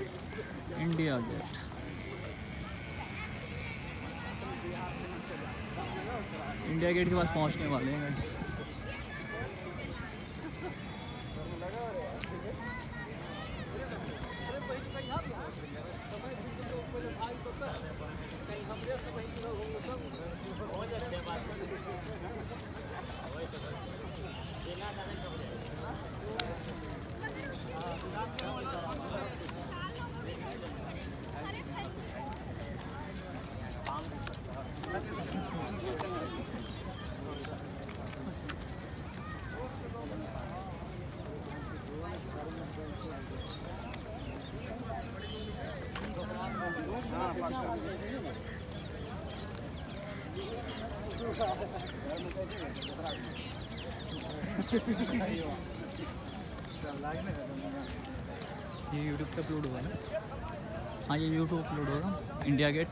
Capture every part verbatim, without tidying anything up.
India gate. India gate के पास पहुंचने वाले हैं गाइस। ये यूट्यूब पे अपलोड होगा ना? हाँ ये यूट्यूब अपलोड होगा। India Gate.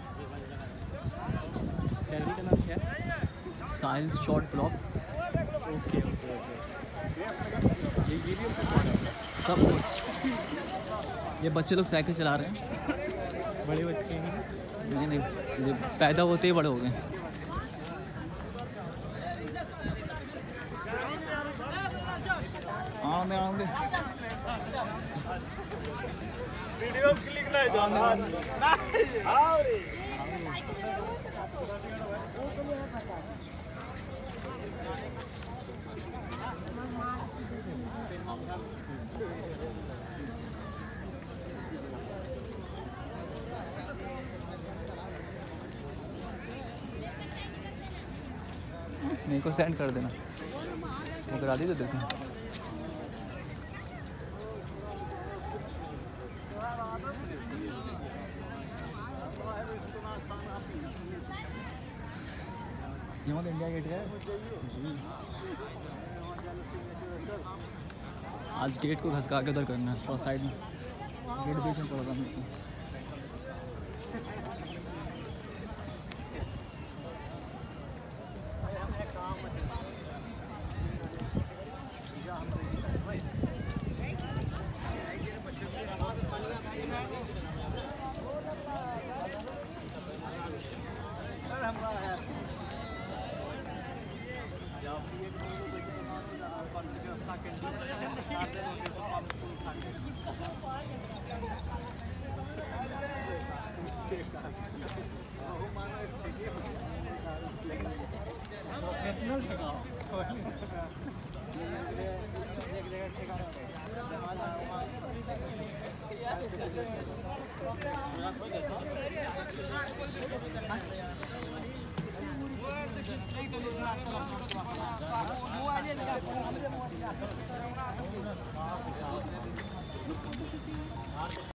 चैनल का नाम क्या है? sahilshotvlog। Okay okay okay. ये ये भी सब कुछ। ये बच्चे लोग साइकिल चला रहे हैं। बड़े बच्चे हैं? नहीं नहीं, ये पैदा होते ही बड़े हो गए। आंदे आंदे वीडियो क्लिक नहीं जाना। हां रे मेरे को सेंड कर देना, वो करा दी तो देखो। ये मतलब इंडिया गेट है जी। आज गेट को घसका के उधर करना है, और साइड में गेट बीच में पड़ा था मेरे को।